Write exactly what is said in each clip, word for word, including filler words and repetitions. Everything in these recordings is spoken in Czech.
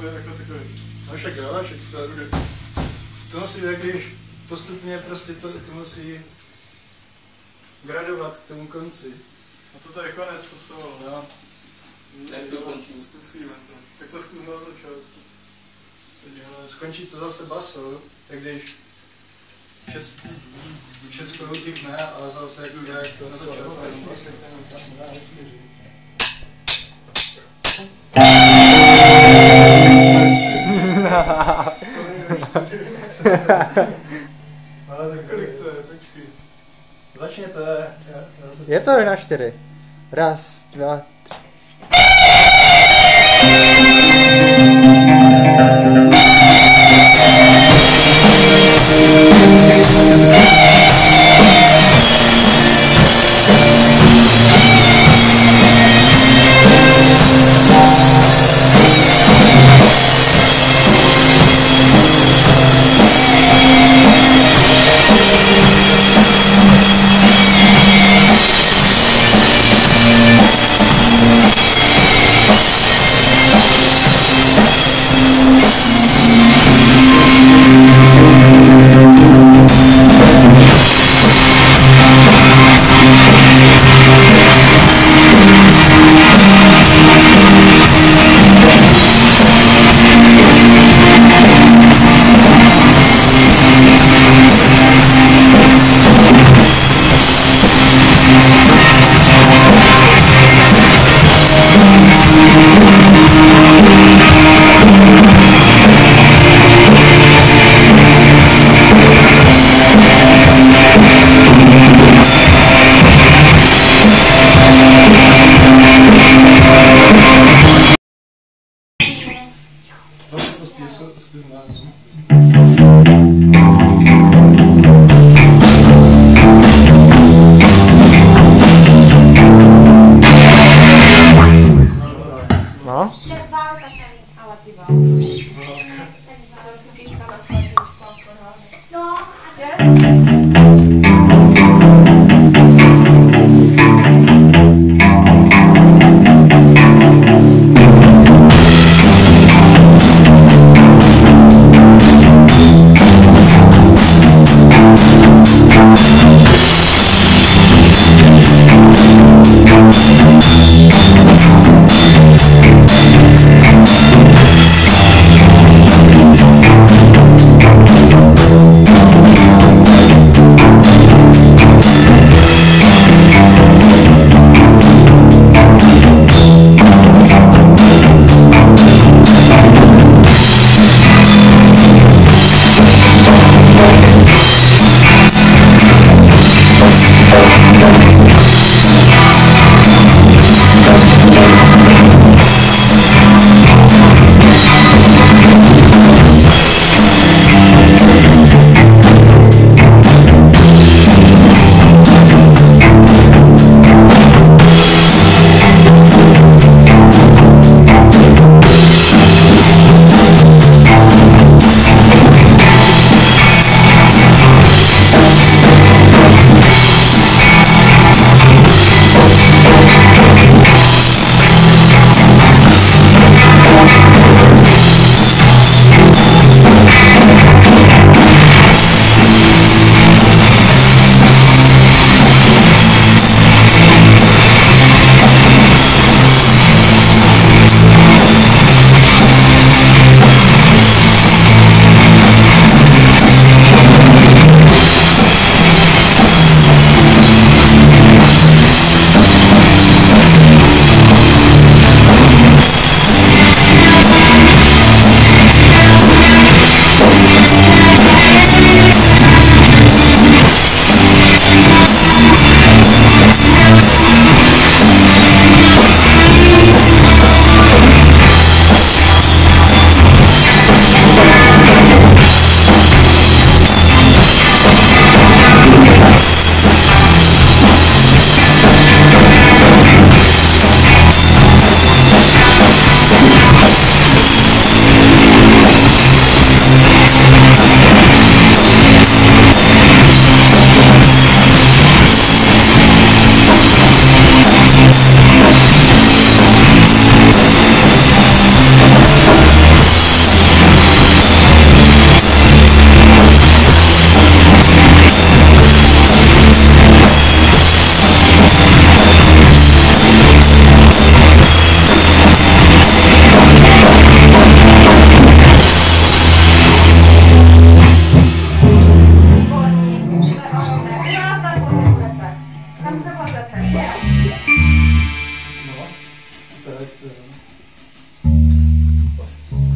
je jako takový. No však jo, však to je takový. To musí, když postupně prostě to, to musí gradovat k tomu konci. A to je konec, to jsou. No. Tak to končím. Zkusíme to. Tak to zkusíme na začátku. Skončí to zase basou, tak když všechno utichne a zase jak, jak to na začátku basy. Ale tak kolik to je, počkej. Začněte. Je to na čtyři. Raz, dva, tři.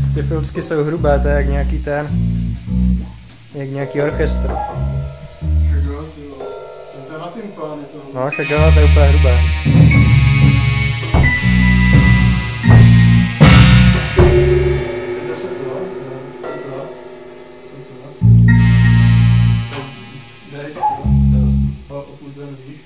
ty filcky jsou hrubé, to je jak nějaký ten, jak nějaký orchestr. Však jo, ty vole. To je na tympány tohle. No, však jo, to je úplně hrubé. Teď zase to, to, to, to, to. Dej to, to, opůjď ten dých.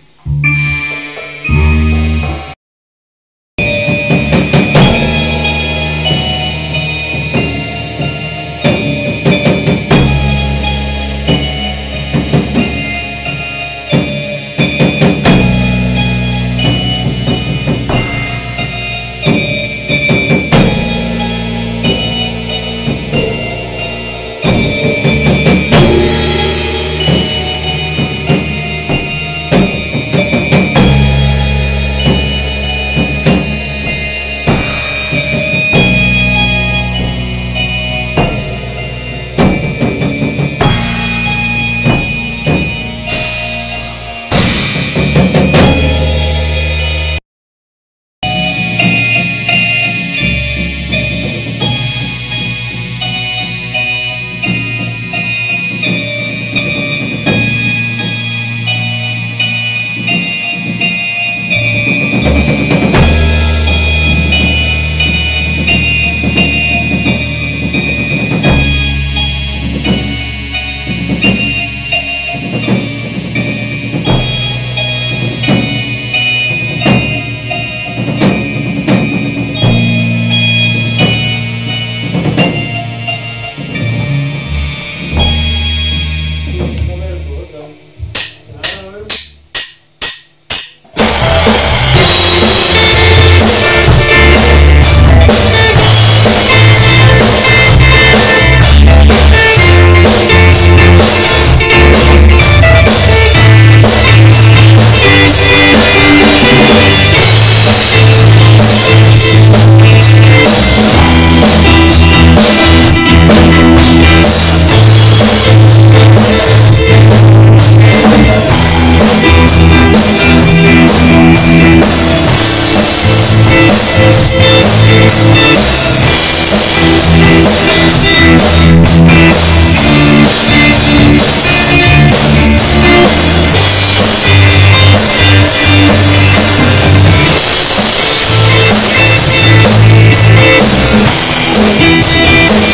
We'll be right back.